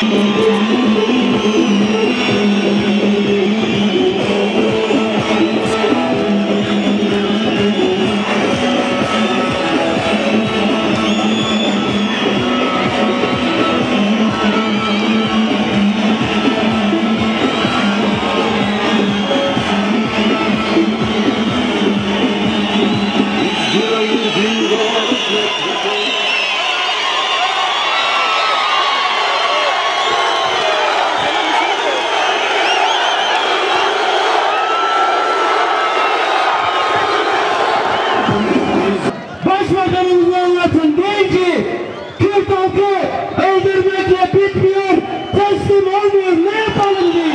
Başbakanımıza anlatın. Deyin ki Kürt halkı öldürmekle bitmiyor, teslim olmuyor. Ne yapalım deyin.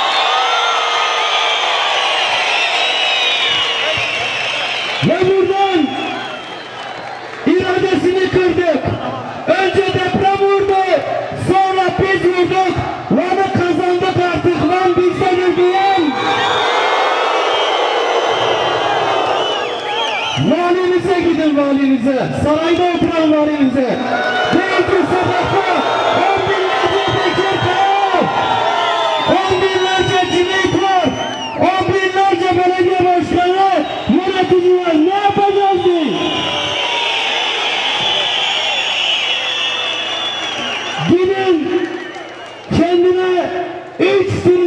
Ve buradan iradesini kırdık. Önce deprem vurdu, sonra biz vurduk. Van'ı kazandık artık. Van bizdenir diyen valinize gidin, valinize. Sarayda oturan valinize. Değil ki sokakta 10 binlerce Bekir Kaya, 10 binlerce Cüneyt var, 10 binlerce belediye başkanı, yöneticiler. Ne yapacağız diye. Gidin kendine 3 gün